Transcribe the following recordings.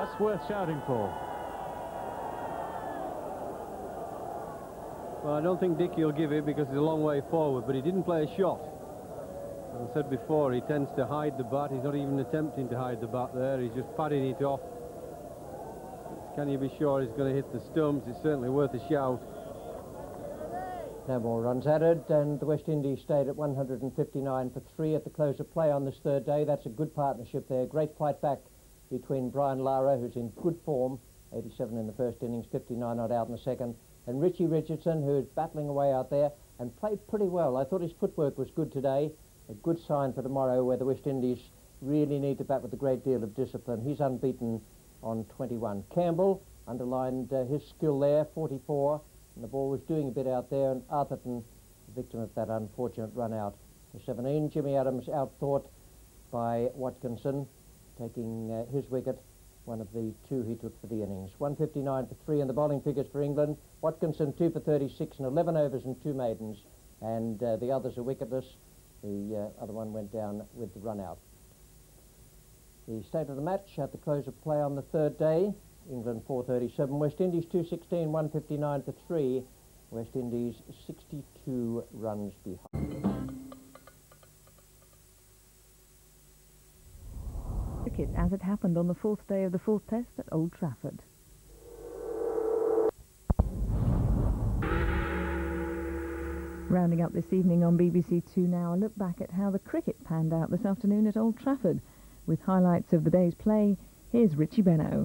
That's worth shouting for. Well, I don't think Dickie will give it because he's a long way forward, but he didn't play a shot. As I said before, he tends to hide the bat. He's not even attempting to hide the bat there. He's just padding it off. Can you be sure he's going to hit the stumps? It's certainly worth a shout. No more runs added, and the West Indies stayed at 159 for 3 at the close of play on this third day. That's a good partnership there. Great fight back between Brian Lara, who's in good form, 87 in the first innings, 59 not out in the second, and Richie Richardson, who is battling away out there and played pretty well. I thought his footwork was good today. A good sign for tomorrow, where the West Indies really need to bat with a great deal of discipline. He's unbeaten on 21. Campbell underlined his skill there, 44, and the ball was doing a bit out there, and Arthurton, victim of that unfortunate run out for 17. Jimmy Adams outthought by Watkinson, taking his wicket, one of the 2 he took for the innings. 159 for 3 in the bowling figures for England. Watkinson 2 for 36 and 11 overs and 2 maidens, and the others are wicketless. The other one went down with the run out. The state of the match at the close of play on the third day: England 437, West Indies 216, 159 for 3. West Indies 62 runs behind. Cricket as it happened on the 4th day of the 4th test at Old Trafford. Rounding up this evening on BBC Two now, a look back at how the cricket panned out this afternoon at Old Trafford. With highlights of the day's play, here's Richie Benno.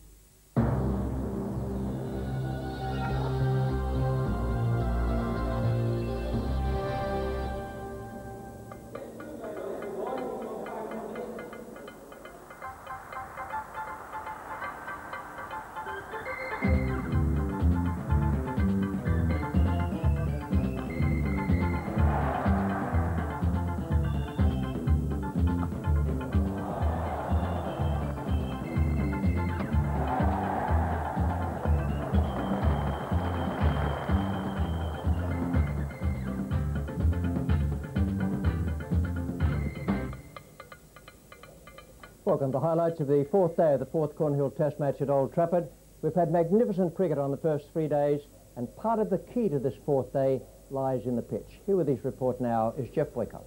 Welcome to highlights of the 4th day of the 4th Cornhill Test match at Old Trafford. We've had magnificent cricket on the first 3 days, and part of the key to this 4th day lies in the pitch. Here with his report now is Jeff Boycott.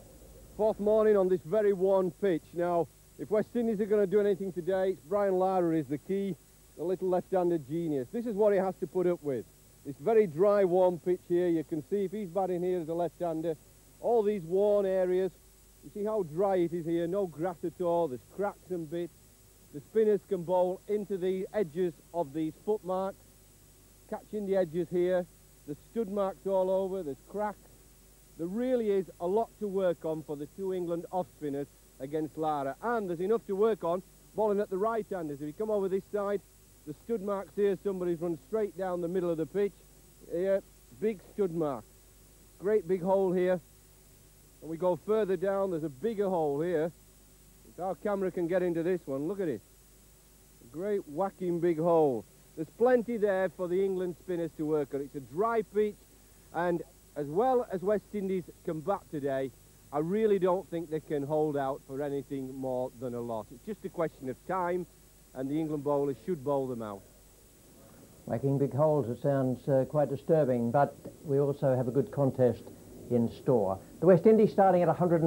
4th morning on this very worn pitch. Now, if West Indies are going to do anything today, Brian Lara is the key, the little left-handed genius. This is what he has to put up with. This very dry, warm pitch here. You can see if he's batting here as a left-hander, all these worn areas. You see how dry it is here, no grass at all, there's cracks and bits. The spinners can bowl into the edges of these footmarks, catching the edges here. There's stud marks all over, there's cracks. There really is a lot to work on for the 2 England off-spinners against Lara. And there's enough to work on bowling at the right-handers. If you come over this side, the stud marks here, somebody's run straight down the middle of the pitch. Here, big stud mark. Great big hole here. And we go further down, there's a bigger hole here. If our camera can get into this one, look at it. A great whacking big hole. There's plenty there for the England spinners to work on. It's a dry pitch, and as well as West Indies can bat today, I really don't think they can hold out for anything more than a loss. It's just a question of time, and the England bowlers should bowl them out. Whacking big holes, it sounds quite disturbing, but we also have a good contest in store. The West Indies starting at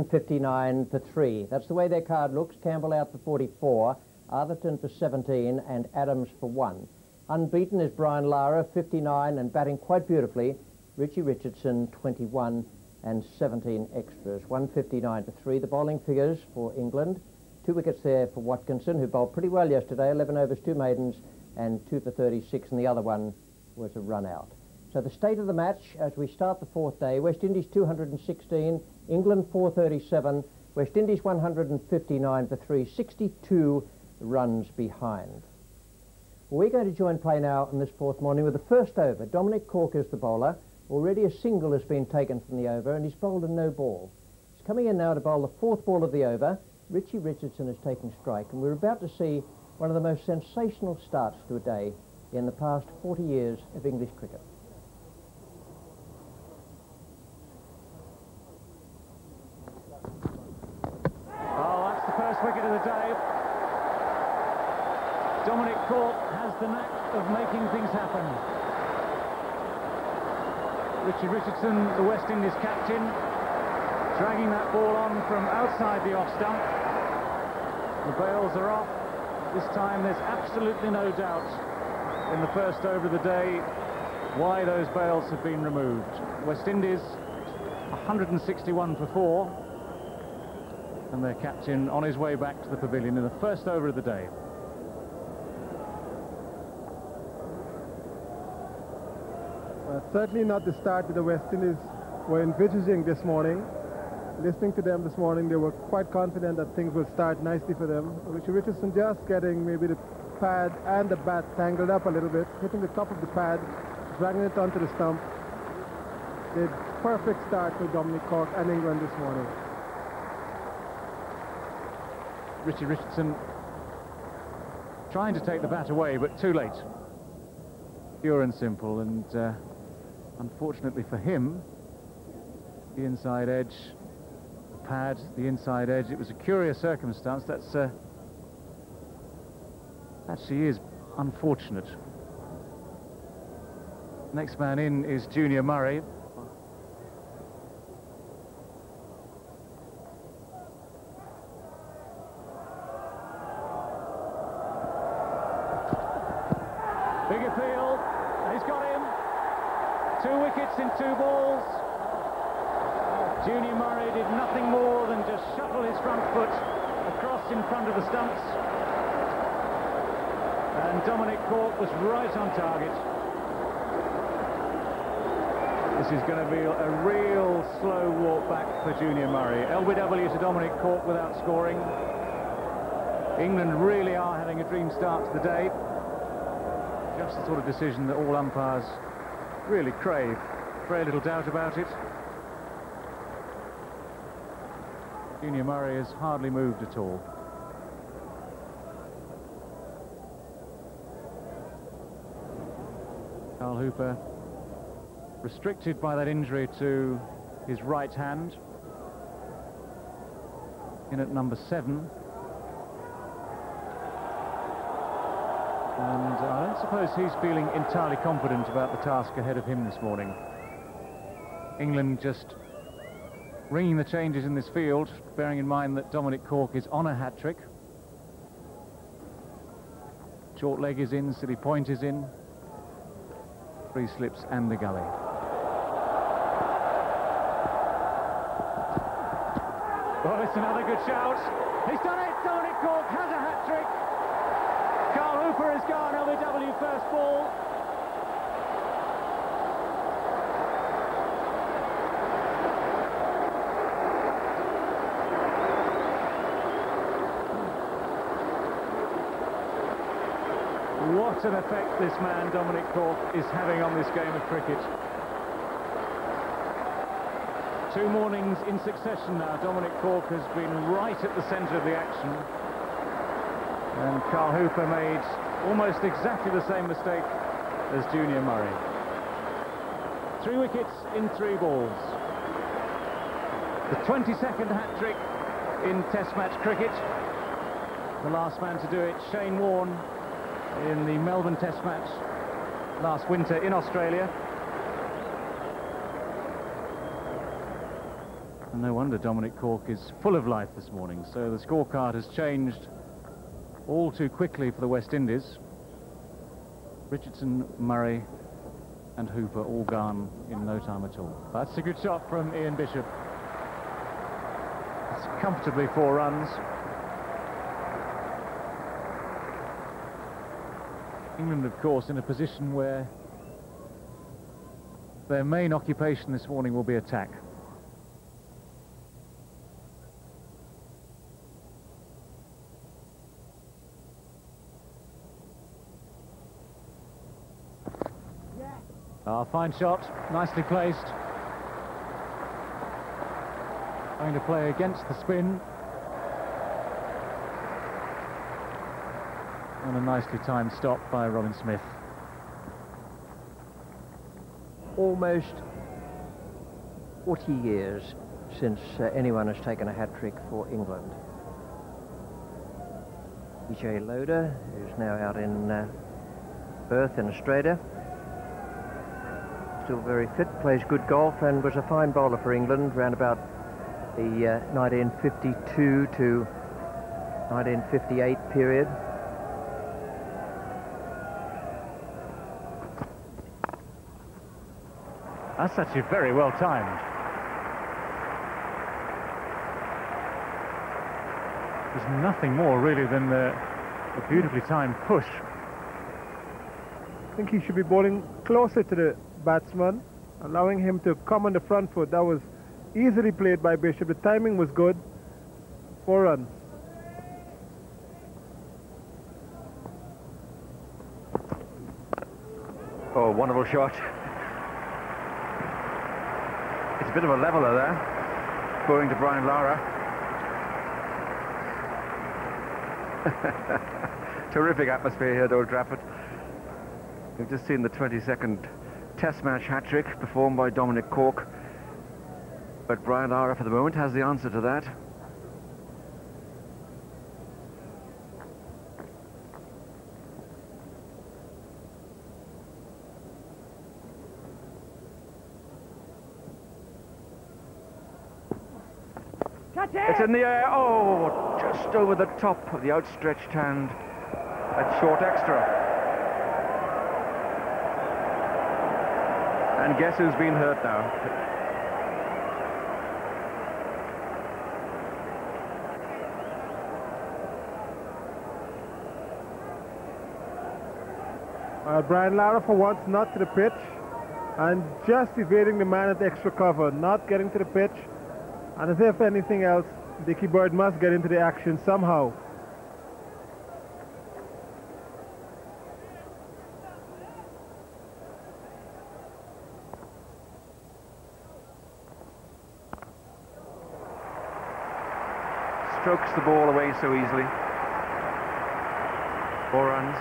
159 for 3. That's the way their card looks. Campbell out for 44, Arthurton for 17, and Adams for 1. Unbeaten is Brian Lara, 59, and batting quite beautifully, Richie Richardson, 21 and 17 extras. 159 for 3. The bowling figures for England: 2 wickets there for Watkinson, who bowled pretty well yesterday, 11 overs, 2 maidens, and 2 for 36, and the other one was a run out. So the state of the match as we start the 4th day: West Indies 216, England 437, West Indies 159 for 3, 62 runs behind. We're going to join play now in this 4th morning with the first over. Dominic Cork is the bowler. Already a single has been taken from the over, and he's bowled a no ball. He's coming in now to bowl the 4th ball of the over. Richie Richardson is taking strike, and we're about to see one of the most sensational starts to a day in the past 40 years of English cricket. Oh, that's the first wicket of the day. Dominic CORK has the knack of making things happen. Richard Richardson, the West Indies captain, dragging that ball on from outside the off stump. The bails are off. This time there's absolutely no doubt in the first over of the day why those bails have been removed. West Indies 161 for 4, and their captain on his way back to the pavilion in the first over of the day. Certainly not the start that the West Indies were envisaging this morning. Listening to them this morning, they were quite confident that things would start nicely for them. Richard Richardson just getting maybe the pad and the bat tangled up a little bit, hitting the top of the pad, dragging it onto the stump. The perfect start for Dominic CORK and England this morning. Richard Richardson trying to take the bat away, but too late. Pure and simple, and unfortunately for him, the inside edge, the pad, the inside edge, it was a curious circumstance. That's actually is unfortunate. Next man in is Junior Murray. Big appeal, he's got him. 2 wickets in 2 balls. Junior Murray did nothing more than just shuffle his front foot across in front of the stumps. And Dominic CORK was right on target. This is going to be a real slow walk back for Junior Murray. LBW to Dominic CORK without scoring. England really are having a dream start to the day. Just the sort of decision that all umpires really crave. Very little doubt about it. Junior Murray has hardly moved at all. Carl Hooper restricted by that injury to his right hand. In at number 7. And I don't suppose he's feeling entirely confident about the task ahead of him this morning. England just ringing the changes in this field, bearing in mind that Dominic CORK is on a hat-trick. Short leg is in, silly point is in. 3 slips and the gully. Well, it's another good shout. He's done it! Dominic CORK has a hat-trick. Carl Hooper has gone, LBW first ball. What an effect this man, Dominic CORK, is having on this game of cricket. 2 mornings in succession now, Dominic CORK has been right at the centre of the action. And Carl Hooper made almost exactly the same mistake as Junior Murray. 3 wickets in 3 balls. The 22nd hat-trick in Test match cricket. The last man to do it, Shane Warne, in the Melbourne Test match last winter in Australia. And no wonder Dominic CORK is full of life this morning. So the scorecard has changed all too quickly for the West Indies. Richardson, Murray and Hooper all gone in no time at all. That's a good shot from Ian Bishop. It's comfortably 4 runs. England, of course, in a position where their main occupation this morning will be attack. Fine shot, nicely placed. Going to play against the spin. And a nicely timed stop by Robin Smith. Almost 40 years since anyone has taken a hat-trick for England. EJ Loader, who's now out in Perth in Australia. Still very fit, plays good golf, and was a fine bowler for England round about the 1952 to 1958 period. That's actually very well timed. There's nothing more really than the beautifully timed push. I think he should be bowling closer to the batsman, allowing him to come on the front foot. That was easily played by Bishop. The timing was good. 4 runs. Oh, wonderful shot. It's a bit of a leveler there, going to Brian Lara. Terrific atmosphere here at Old Trafford. We've just seen the 22nd Test match hat-trick performed by Dominic Cork. But Brian Lara, for the moment, has the answer to that. It's in the air. Oh, just over the top of the outstretched hand. That short extra. And guess who's been hurt now? Brian Lara for once not to the pitch and just evading the man at the extra cover, not getting to the pitch. And as if anything else, Dickie Bird must get into the action somehow. Strokes the ball away so easily. 4 runs.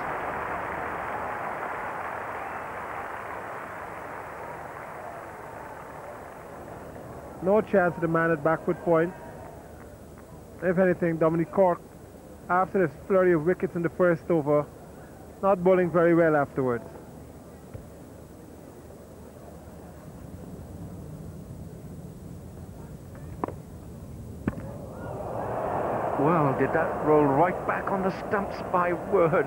No chance of the man at back foot point. If anything, Dominic Cork, after this flurry of wickets in the first over, not bowling very well afterwards. Well, did that roll right back on the stumps, by word.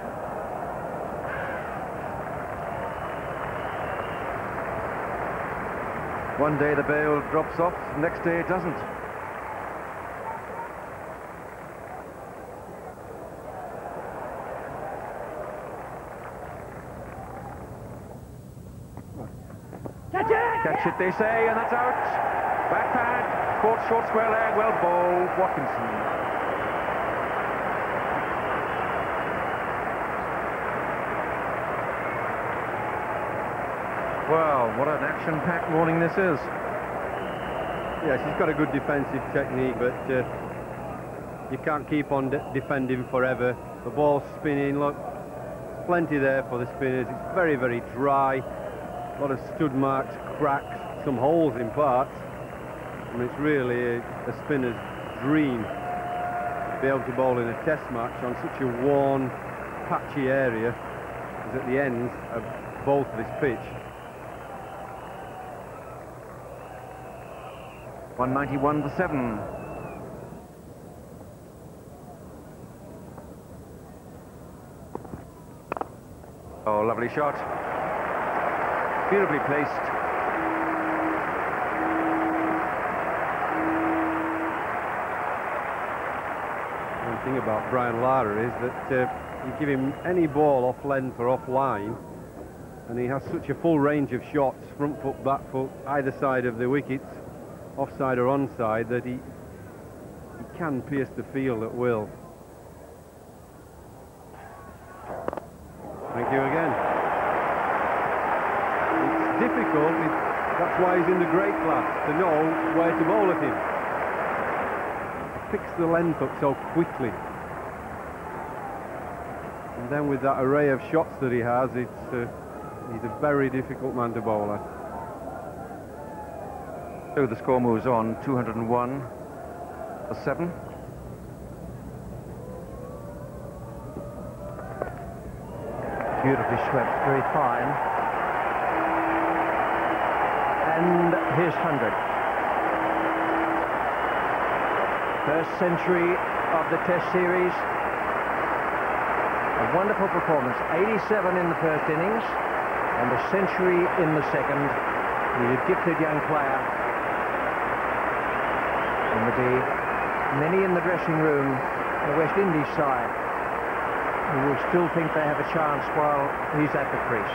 One day the bail drops off, next day it doesn't. Catch it! Catch it, they say, and that's out. Back pad, caught short square leg, well bowled, Watkinson. Well, what an action-packed morning this is. Yes, he's got a good defensive technique, but you can't keep on defending forever. The ball's spinning, look, plenty there for the spinners. It's very, very dry. A lot of stud marks, cracks, some holes in parts. And it's really a spinner's dream to be able to bowl in a test match on such a worn, patchy area as at the ends of both this pitch. 191 for 7. Oh, lovely shot. Beautifully placed. One thing about Brian Lara is that you give him any ball off length or off line, and he has such a full range of shots, front foot, back foot, either side of the wickets, offside or onside, that he can pierce the field at will. Thank you again. It's difficult, that's why he's in the great class, to know where to bowl at him. He picks the length up so quickly. And then with that array of shots that he has, he's a very difficult man to bowl at. So the score moves on, 201 for 7. Beautifully swept, very fine. And his 100. First century of the Test series. A wonderful performance. 87 in the first innings and a century in the second. He's a gifted young player. And there'll be many in the dressing room on the West Indies side who will still think they have a chance while he's at the crease.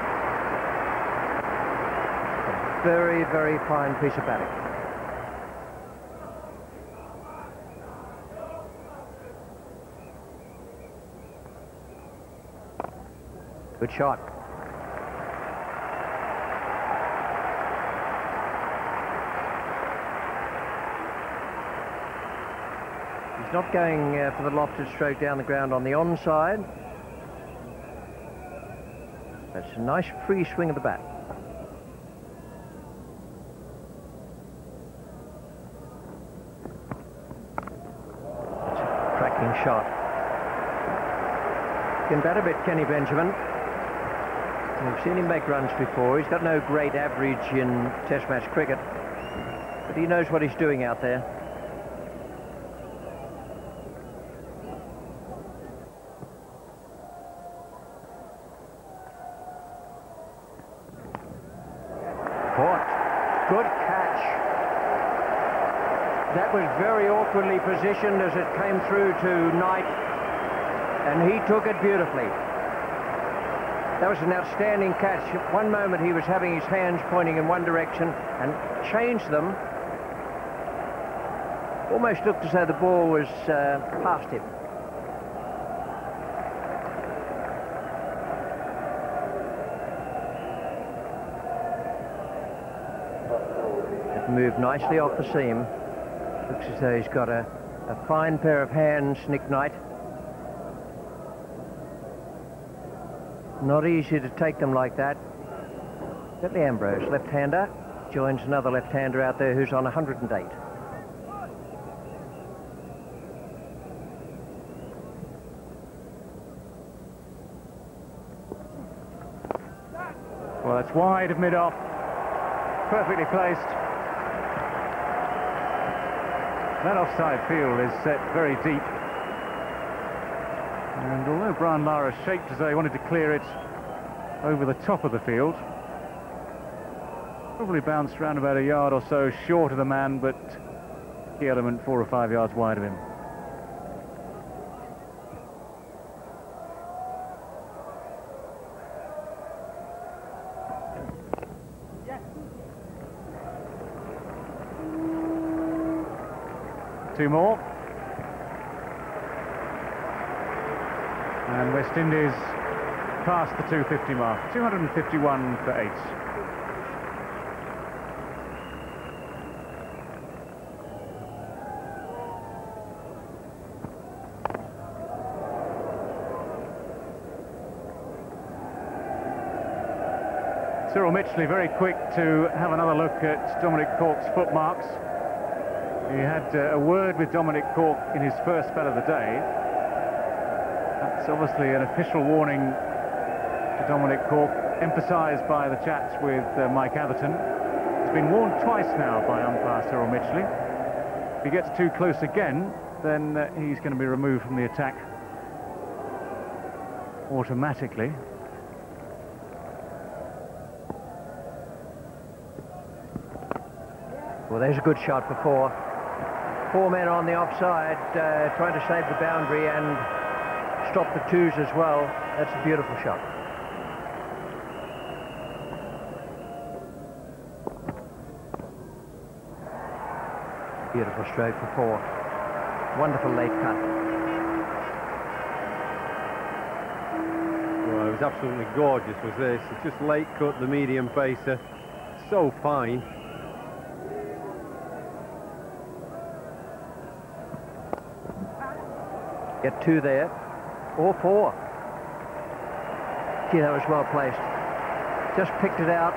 A very, very fine piece of batting. Good shot. He's not going for the lofted stroke down the ground on the onside. That's a nice free swing of the bat. That's a cracking shot. Can bat a bit, Kenny Benjamin. We've seen him make runs before. He's got no great average in Test match cricket, but he knows what he's doing out there. Caught. Good catch. That was very awkwardly positioned as it came through to Knight, and he took it beautifully. That was an outstanding catch. At one moment he was having his hands pointing in one direction and changed them. Almost looked as though the ball was past him. It moved nicely off the seam. Looks as though he's got a fine pair of hands, Nick Knight. Not easy to take them like that. Bentley Ambrose, left-hander, joins another left-hander out there who's on 108. Well, it's wide of mid-off. Perfectly placed. That offside field is set very deep. And although Brian Lara shaped as though he wanted to clear it over the top of the field, probably bounced around about a yard or so short of the man, but key element 4 or 5 yards wide of him. Two more. And West Indies past the 250 mark. 251 for 8. Cyril Mitchley very quick to have another look at Dominic Cork's footmarks. He had a word with Dominic Cork in his first spell of the day. That's obviously an official warning to Dominic Cork, emphasised by the chats with Mike Atherton. It's been warned twice now by umpire Cyril Mitchley. If he gets too close again, then he's going to be removed from the attack automatically. Well, there's a good shot for 4. 4 men on the offside, trying to save the boundary and stop the 2s as well. That's a beautiful shot. Beautiful stroke for 4. Wonderful late cut. Well, it was absolutely gorgeous, was this. It's just late cut, the medium pacer. So fine. Get 2 there, or 4. Gee, that was well placed. Just picked it out.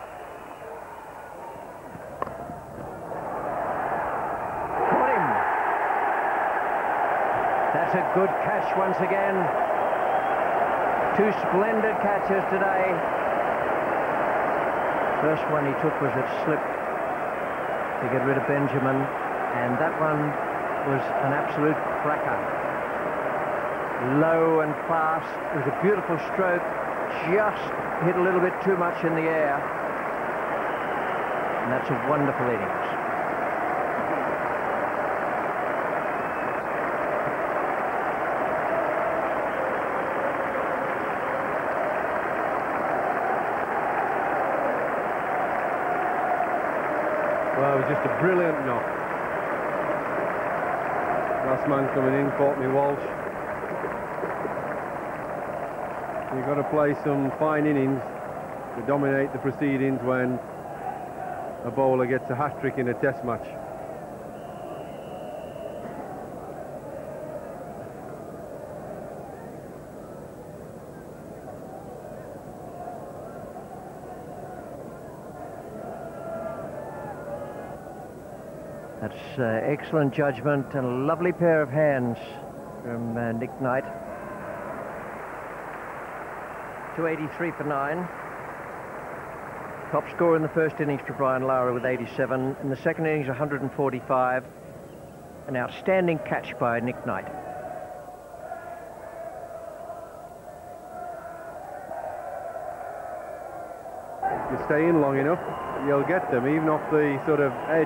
Caught him. That's a good catch once again. Two splendid catches today. First one he took was at slip to get rid of Benjamin, and that one was an absolute cracker. Low and fast. It was a beautiful stroke. Just hit a little bit too much in the air. And that's a wonderful innings. Well, it was just a brilliant knock. Last man coming in, Courtney Walsh. You've got to play some fine innings to dominate the proceedings when a bowler gets a hat-trick in a test match. That's excellent judgment and a lovely pair of hands from Nick Knight. 283 for 9. Top score in the first innings for Brian Lara with 87. In the second innings, 145. An outstanding catch by Nick Knight. If you stay in long enough, you'll get them, even off the sort of edge.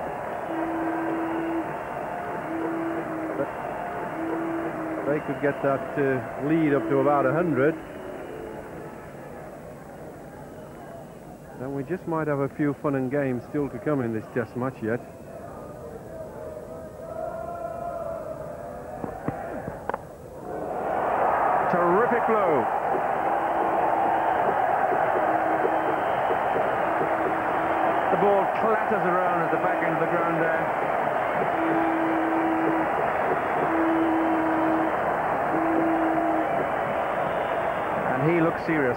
But they could get that lead up to about 100. And we just might have a few fun and games still to come in this test match yet. Terrific blow. The ball clatters around at the back end of the ground there. And he looks serious.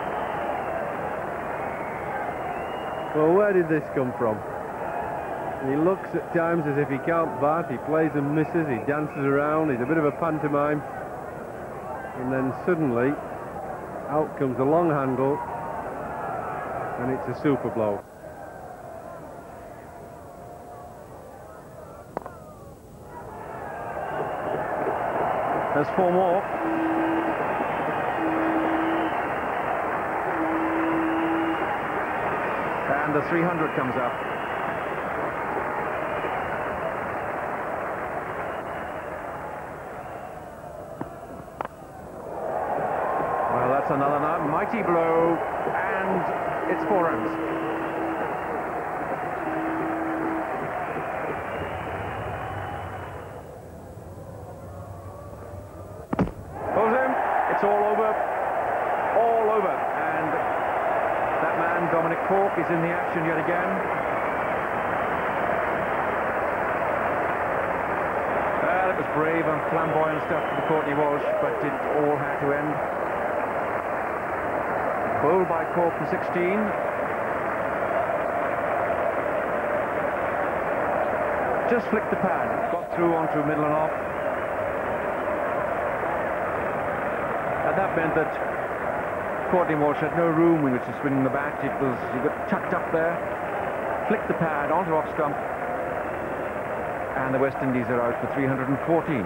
Well, where did this come from? He looks at times as if he can't bat, he plays and misses, he dances around, he's a bit of a pantomime. And then suddenly, out comes a long handle, and it's a super blow. There's 4 more. And the 300 comes up. Well, that's another mighty blow, and it's 4 runs. Pulls him. It's all over. All over. And that man, Dominic Cork, is in the action yet again. Well, it was brave and flamboyant stuff from Courtney Walsh, but it all had to end. Bowled by Cork for 16. Just flicked the pad, got through onto middle and off. And that meant that Courtney Walsh had no room in which to swing the bat. He got tucked up there, flicked the pad onto off stump, and the West Indies are out for 314.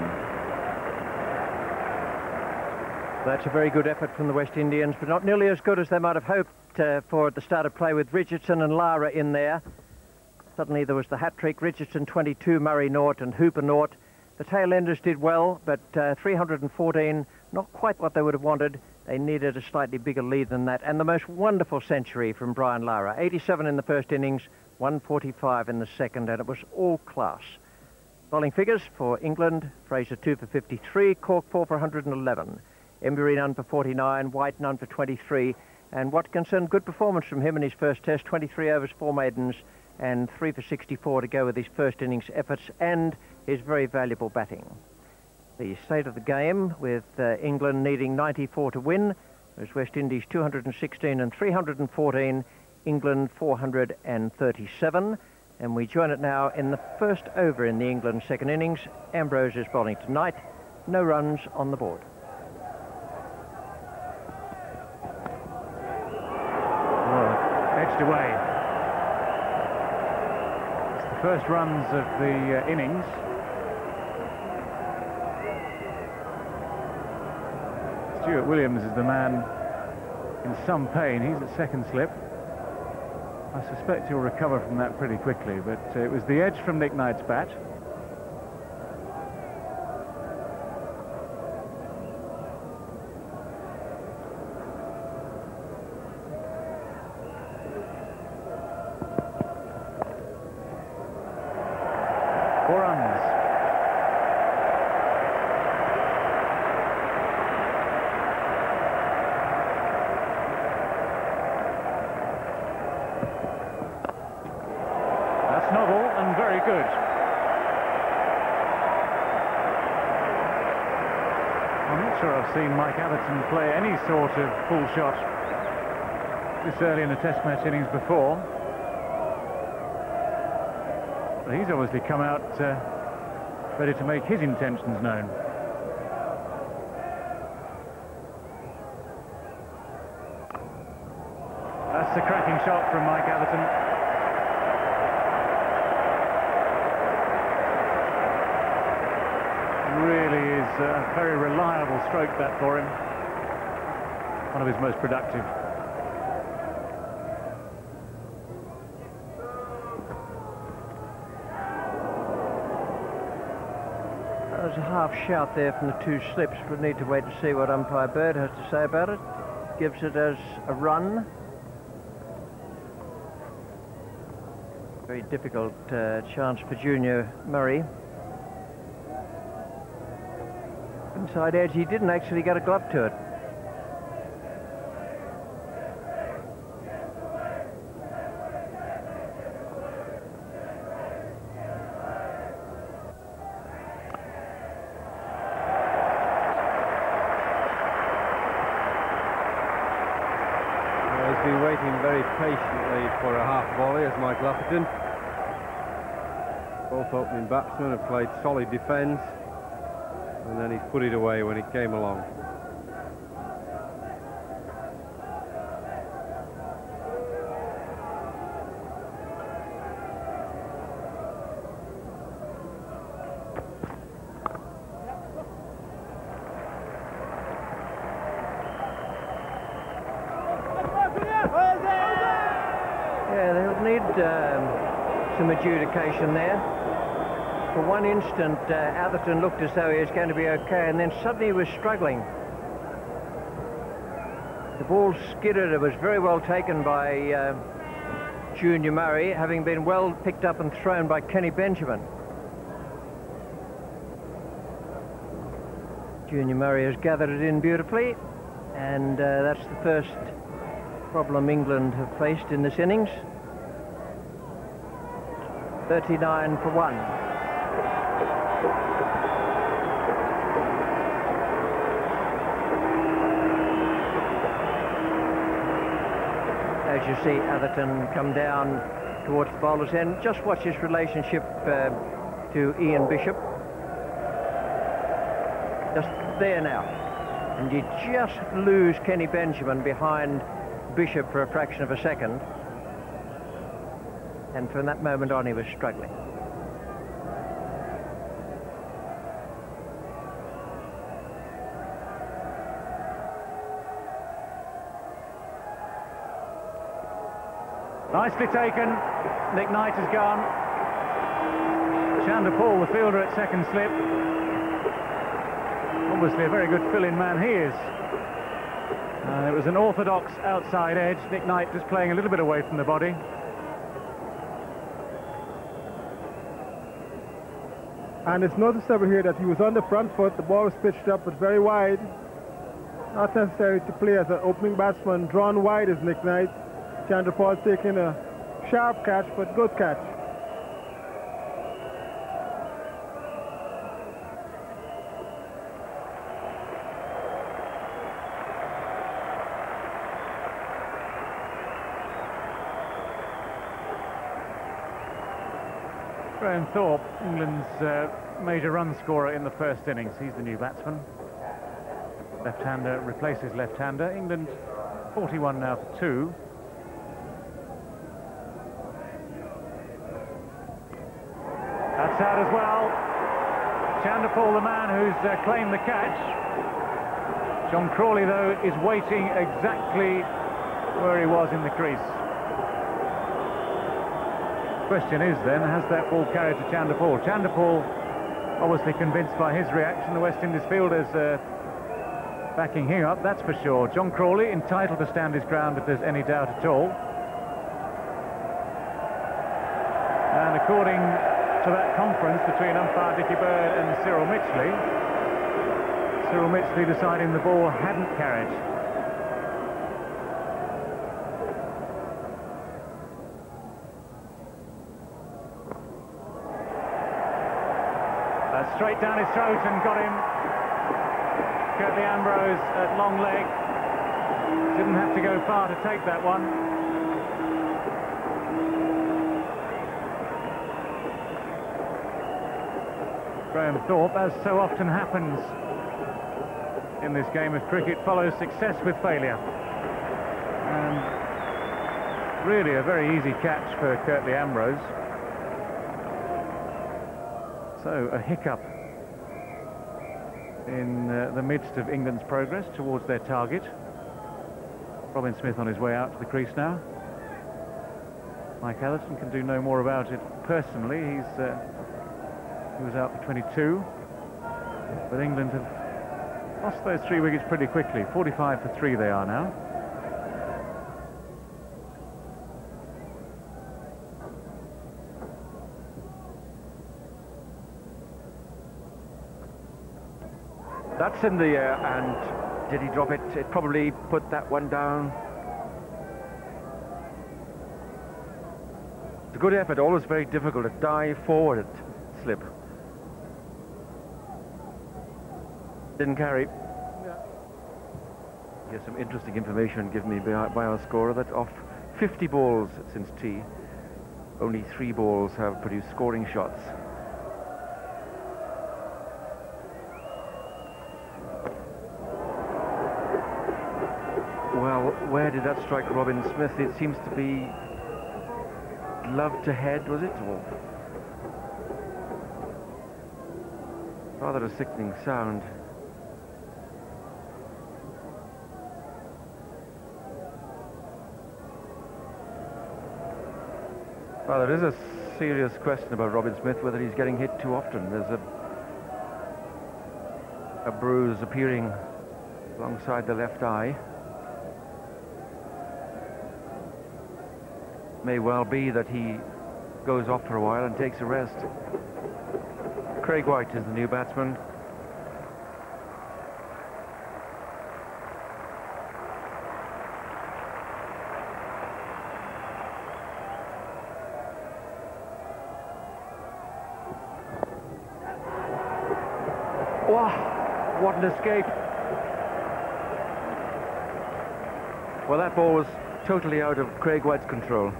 That's a very good effort from the West Indians, but not nearly as good as they might have hoped for at the start of play, with Richardson and Lara in there. Suddenly there was the hat-trick, Richardson 22, Murray naught, and Hooper naught. The tail-enders did well, but 314, not quite what they would have wanted. They needed a slightly bigger lead than that. And the most wonderful century from Brian Lara. 87 in the first innings, 145 in the second, and it was all class. Bowling figures for England: Fraser 2 for 53, Cork 4 for 111. Embury none for 49, White none for 23, and what concerned good performance from him in his first test, 23 overs, 4 maidens, and 3 for 64 to go with his first innings efforts and his very valuable batting. The state of the game, with England needing 94 to win, was West Indies 216 and 314, England 437, and we join it now in the first over in the England second innings. Ambrose is bowling tonight. no runs on the board. Edged away. It's the first runs of the innings. Stuart Williams is the man in some pain. He's at second slip. I suspect he'll recover from that pretty quickly, but it was the edge from Nick Knight's bat. Seen Mike Atherton play any sort of full shot this early in the Test match innings before. But he's obviously come out ready to make his intentions known. That's a cracking shot from Mike Atherton. Really is a very reliable stroke that for him. One of his most productive. There was a half shout there from the two slips. We'll need to wait to see what umpire Bird has to say about it. Gives it as a run. Very difficult chance for Junior Murray. Inside edge, he didn't actually get a glove to it. He's been waiting very patiently for a half volley as Michael Atherton. Both opening batsmen have played solid defence. And then he's put it away when it came along. Yeah, they'll need some adjudication there. For one instant, Atherton looked as though he was going to be okay, and then suddenly he was struggling. The ball skidded. It was very well taken by Junior Murray, having been well picked up and thrown by Kenny Benjamin. Junior Murray has gathered it in beautifully, and that's the first problem England have faced in this innings. 39 for 1. As you see Atherton come down towards the bowler's end, just watch his relationship to Ian Bishop. Just there now. And you just lose Kenny Benjamin behind Bishop for a fraction of a second. And from that moment on, he was struggling. Nicely taken. Nick Knight has gone. Chandler Paul, the fielder, at second slip. Obviously a very good fill-in man he is. And it was an orthodox outside edge. Nick Knight just playing a little bit away from the body. And it's noticeable here that he was on the front foot. The ball was pitched up but very wide. Not necessary to play as an opening batsman drawn wide as Nick Knight. Chandler Paul taking a sharp catch, but good catch. Graham Thorpe, England's major run scorer in the first innings. He's the new batsman. Left-hander replaces left-hander. England 41 now for 2. That's out as well. Chanderpaul, the man who's claimed the catch. John Crawley, though, is waiting exactly where he was in the crease. Question is then, has that ball carried to Chanderpaul? Chanderpaul obviously convinced by his reaction. The West Indies fielders backing him up, that's for sure. John Crawley entitled to stand his ground if there's any doubt at all. And according to that conference between umpire Dickie Bird and Cyril Mitchley deciding the ball hadn't carried. Straight down his throat and got him. Curtly Ambrose at long leg. Didn't have to go far to take that one. Graham Thorpe, as so often happens in this game of cricket, follows success with failure. And really a very easy catch for Curtly Ambrose. So a hiccup in the midst of England's progress towards their target. Robin Smith on his way out to the crease now. Mike Atherton can do no more about it personally. He was out for 22. But England have lost those 3 wickets pretty quickly. 45 for 3 they are now. That's in the air, and did he drop it? It probably put that one down. It's a good effort, always very difficult to dive forward at slip. Didn't carry. Here's some interesting information given me by our scorer that of 50 balls since tea, only 3 balls have produced scoring shots. Well, where did that strike Robin Smith? It seems to be glove to head, was it? Or rather a sickening sound. Well, there is a serious question about Robin Smith, whether he's getting hit too often. There's a bruise appearing alongside the left eye. May well be that he goes off for a while and takes a rest. Craig White is the new batsman. Wow, what an escape. Well, that ball was totally out of Craig White's control.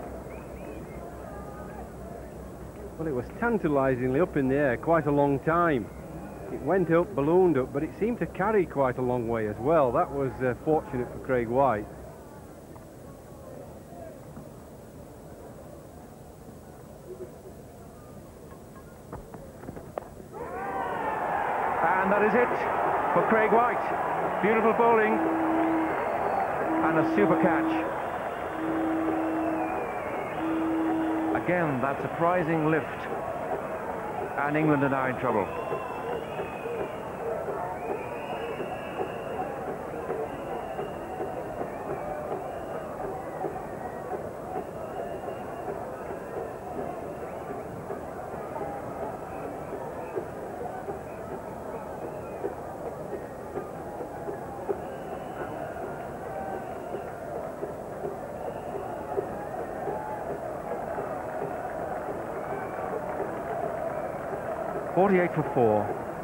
Well, it was tantalisingly up in the air quite a long time. It went up, ballooned up, but it seemed to carry quite a long way as well. That was fortunate for Craig White. And that is it for Craig White. Beautiful bowling and a super catch. Again, that surprising lift, and England are now in trouble. .48 for 4.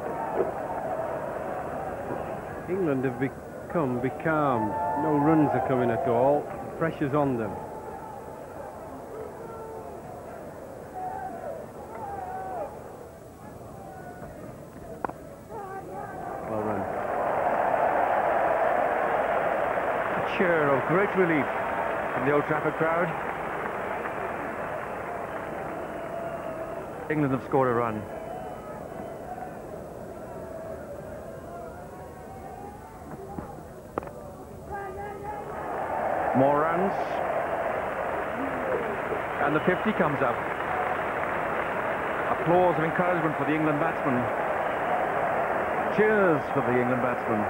England have become becalmed. No runs are coming at all. The pressure's on them. cheer of great relief from the Old Trafford crowd. England have scored a run. More runs. And the 50 comes up. Applause of encouragement for the England batsman. Cheers for the England batsman.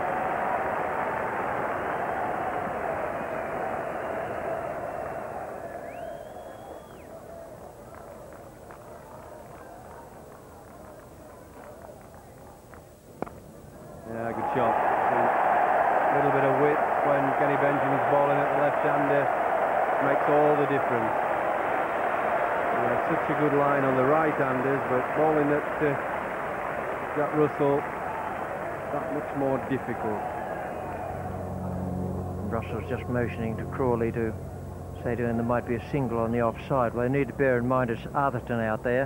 Yeah, good shot. A little bit of width when Kenny Benjamin's bowling at the left-hander makes all the difference. Yeah, such a good line on the right-handers, but bowling at Jack Russell, that much more difficult. Russell's just motioning to Crawley to say to him there might be a single on the offside. Well, they need to bear in mind it's Atherton out there.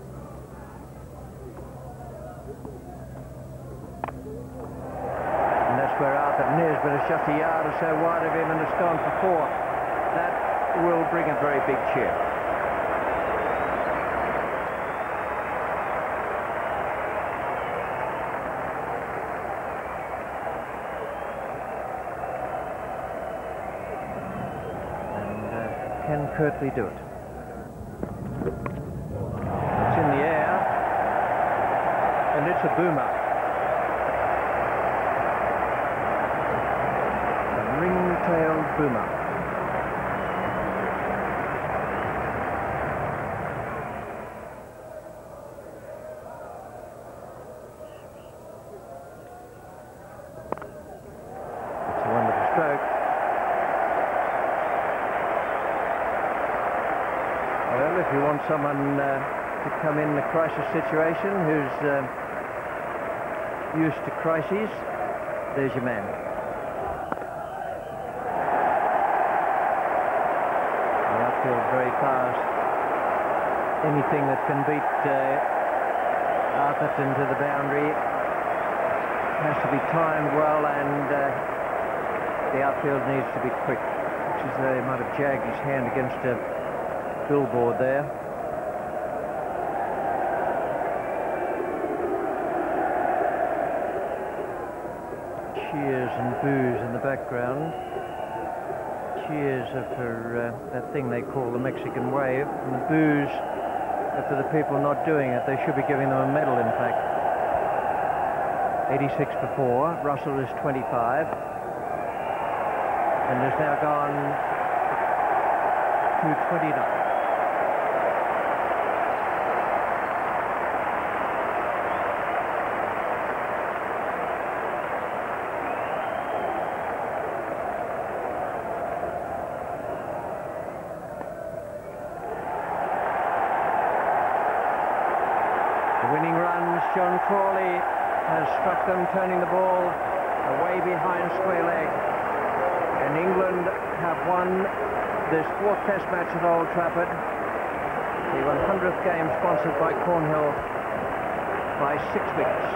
And that's where Atherton is, but it's just a yard or so wide of him and it's gone for 4. That will bring a very big cheer. Can Kirtley do it? It's in the air, and it's a boomer. A ring-tailed boomer. It's a wonderful stroke. Well, if you want someone to come in a crisis situation who's used to crises, there's your man. The outfield very fast. Anything that can beat Atherton to the boundary has to be timed well, and the outfield needs to be quick. Which is they might have jagged his hand against a billboard there. Cheers and boos in the background. Cheers are for that thing they call the Mexican wave, and the boos are for the people not doing it. They should be giving them a medal, in fact. 86 for 4. Russell is 25 and has now gone to 29. Winning runs, John Crawley has struck them, turning the ball away behind square leg. And England have won this 4th Test match at Old Trafford, the 100th game sponsored by Cornhill, by 6 wickets.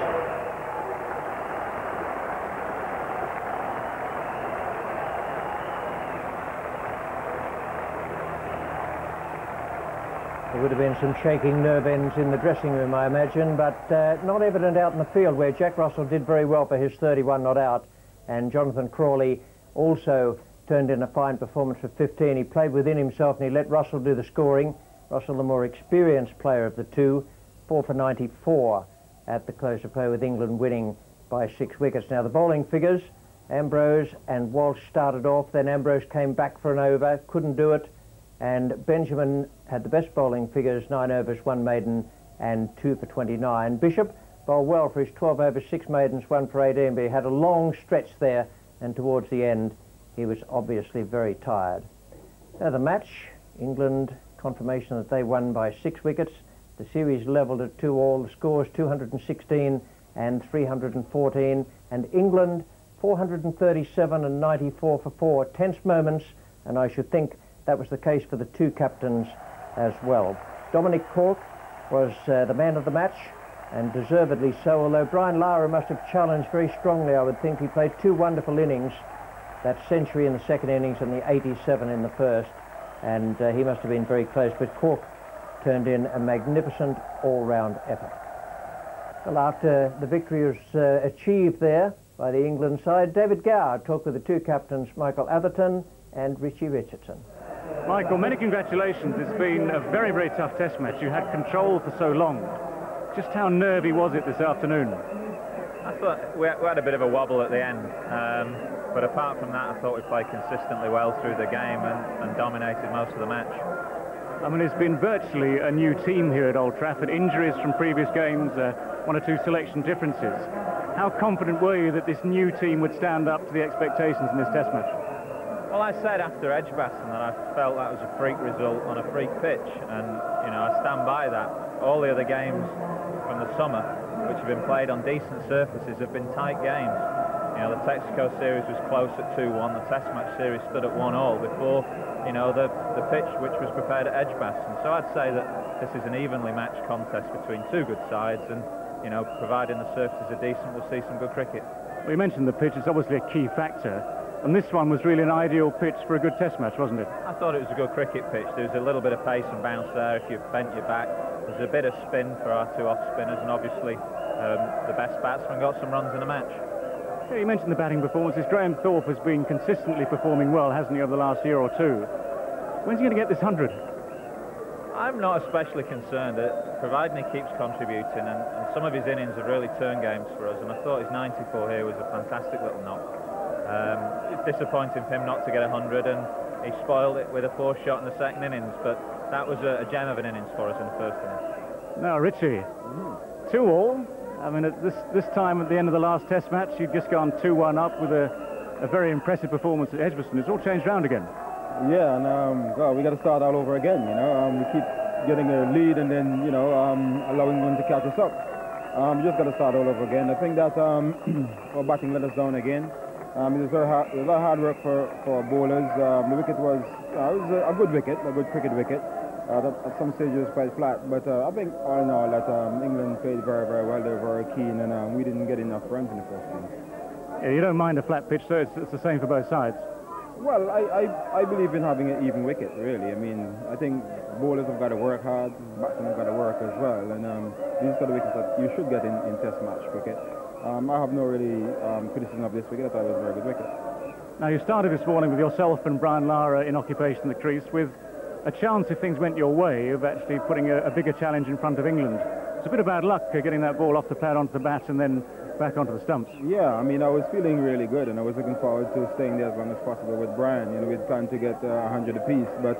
There would have been some shaking nerve ends in the dressing room, I imagine, but not evident out in the field, where Jack Russell did very well for his 31 not out, and Jonathan Crawley also turned in a fine performance for 15. He played within himself and he let Russell do the scoring. Russell, the more experienced player of the two, 4 for 94 at the close of play, with England winning by 6 wickets. Now the bowling figures, Ambrose and Walsh started off, then Ambrose came back for an over, couldn't do it, and Benjamin had the best bowling figures, 9 overs, 1 maiden and 2 for 29. Bishop bowled well for his 12 overs, 6 maidens, 1 for 18, but he had a long stretch there, and towards the end he was obviously very tired. Now the match, England, confirmation that they won by 6 wickets. The series levelled at 2-all. The scores 216 and 314, and England 437 and 94 for 4. Tense moments, and I should think that was the case for the two captains as well. Dominic Cork was the man of the match, and deservedly so, although Brian Lara must have challenged very strongly, I would think. He played 2 wonderful innings, that century in the second innings and the 87 in the first, and he must have been very close, but Cork turned in a magnificent all-round effort. Well, after the victory was achieved there by the England side, David Gower talked with the two captains, Michael Atherton and Richie Richardson. Michael, many congratulations. It's been a very, very tough test match. You had control for so long. Just how nervy was it this afternoon? I thought we had a bit of a wobble at the end, but apart from that I thought we played consistently well through the game and dominated most of the match. I mean, it's been virtually a new team here at Old Trafford. Injuries from previous games, one or two selection differences. How confident were you that this new team would stand up to the expectations in this test match? Well, I said after Edgbaston that I felt that was a freak result on a freak pitch, and you know, I stand by that. All the other games from the summer, which have been played on decent surfaces, have been tight games. You know, the Texaco series was close at 2-1, the Test match series stood at 1-1 before, you know, the pitch which was prepared at Edgbaston. So I'd say that this is an evenly matched contest between two good sides, and you know, providing the surfaces are decent, we'll see some good cricket. Well, you mentioned the pitch, it's obviously a key factor. And this one was really an ideal pitch for a good test match, wasn't it? I thought it was a good cricket pitch. There was a little bit of pace and bounce there if you bent your back. There's a bit of spin for our two off-spinners, and obviously the best batsman got some runs in the match. Yeah, you mentioned the batting performances. Graham Thorpe has been consistently performing well, hasn't he, over the last year or two? When's he going to get this 100? I'm not especially concerned, providing he keeps contributing, and some of his innings have really turned games for us, and I thought his 94 here was a fantastic little knock. It's disappointing for him not to get 100, and he spoiled it with a 4 shot in the second innings, but that was a gem of an innings for us in the first innings. Now, Richie, 2-2. I mean, at this time at the end of the last test match, you'd just gone 2-1 up with a very impressive performance at Edgbaston. It's all changed round again. Yeah, and well, we got to start all over again, you know. We keep getting a lead and then, you know, allowing one to catch us up. We just got to start all over again. I think that our batting let us down again. It was a lot of hard work for bowlers. The wicket was a good wicket, a good cricket wicket. At some stages it was quite flat, but I think all in all that England played very, very well. They were very keen, and we didn't get enough runs in the first innings. Yeah, you don't mind a flat pitch, so it's the same for both sides. Well, I believe in having an even wicket, really. I mean, I think bowlers have got to work hard, batsmen have got to work as well, and these are the wickets that you should get in test match cricket. I have no really criticism of this wicket. I thought it was a very good wicket. Now, you started this morning with yourself and Brian Lara in occupation of the crease, with a chance, if things went your way, of actually putting a bigger challenge in front of England. It's a bit of bad luck getting that ball off the pad onto the bat and then back onto the stumps. Yeah, I mean, I was feeling really good, and I was looking forward to staying there as long as possible with Brian. You know, we'd planned to get 100 apiece, but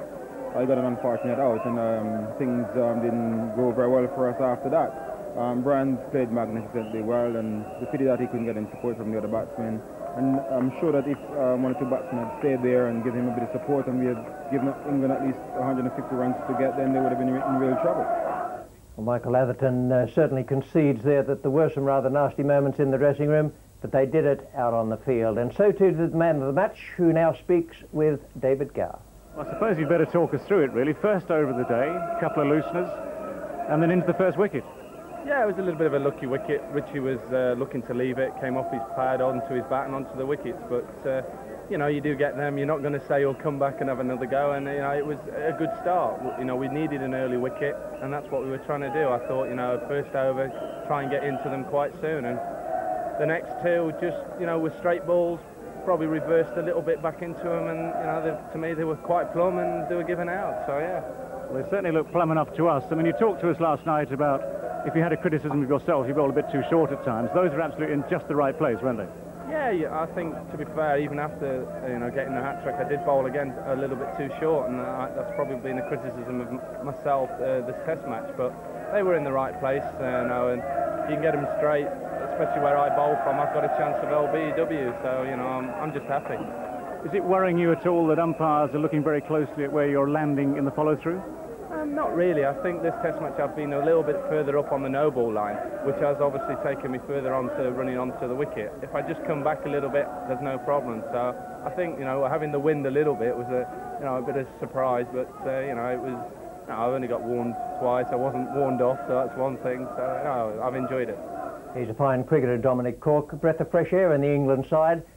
I got an unfortunate out, and things didn't go very well for us after that. Brian played magnificently well, and the pity that he couldn't get any support from the other batsmen. And I'm sure that if one or two batsmen had stayed there and given him a bit of support, and we had given England at least 150 runs to get, then they would have been in real trouble. Well, Michael Atherton certainly concedes there that there were some rather nasty moments in the dressing room, but they did it out on the field. And so too did the man of the match, who now speaks with David Gower. Well, I suppose you'd better talk us through it, really. First over the day, a couple of looseners, and then into the first wicket. Yeah, it was a little bit of a lucky wicket. Richie was looking to leave it, came off his pad onto his bat and onto the wickets, but you know, you do get them. You're not going to say you'll come back and have another go, and you know, it was a good start. You know, we needed an early wicket, and that's what we were trying to do. I thought, you know, first over, try and get into them quite soon, and the next two just, you know, with straight balls, probably reversed a little bit back into them, and you know, to me they were quite plumb and they were given out. So yeah. Well, they certainly looked plumb enough to us. I mean, you talked to us last night about if you had a criticism of yourself, you bowled a bit too short at times. Those were absolutely in just the right place, weren't they? Yeah, I think, to be fair, even after, you know, getting the hat-trick, I did bowl again a little bit too short, and that's probably been a criticism of myself this test match, but they were in the right place, you know, and if you can get them straight, especially where I bowl from, I've got a chance of LBW, so, you know, I'm just happy. Is it worrying you at all that umpires are looking very closely at where you're landing in the follow-through? Not really. I think this test match I've been a little bit further up on the no-ball line, which has obviously taken me further on to running onto the wicket. If I just come back a little bit, there's no problem. So I think, you know, having the wind a little bit was a bit of a surprise, but you know, it was. You know, I've only got warned twice. I wasn't warned off, so that's one thing. So you know, I've enjoyed it. He's a fine cricketer, Dominic Cork. A breath of fresh air in the England side.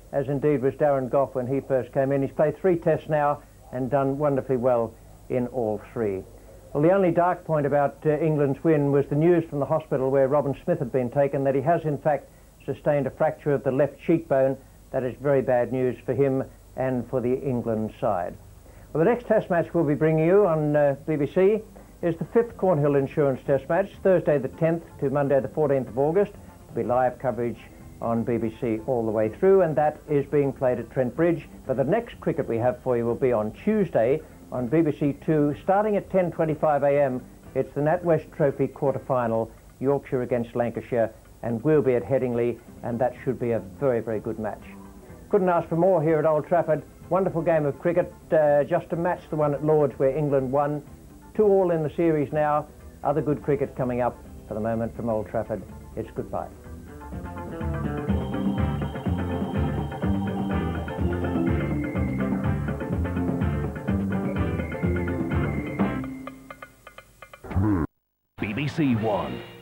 as indeed was Darren Gough when he first came in. He's played 3 tests now and done wonderfully well in all 3. Well, the only dark point about England's win was the news from the hospital where Robin Smith had been taken that he has in fact sustained a fracture of the left cheekbone. That is very bad news for him and for the England side. Well, the next test match we'll be bringing you on BBC is the 5th Cornhill Insurance Test match, Thursday the 10th to Monday the 14th of August. There'll be live coverage on BBC all the way through, and that is being played at Trent Bridge. But the next cricket we have for you will be on Tuesday on BBC 2, starting at 10:25 a.m. It's the NatWest Trophy quarter-final, Yorkshire against Lancashire, and we'll be at Headingley, and that should be a very, very good match. Couldn't ask for more here at Old Trafford. Wonderful game of cricket, just to match the one at Lord's where England won. 2-2 in the series now. Other good cricket coming up. For the moment from Old Trafford, it's goodbye. BBC One.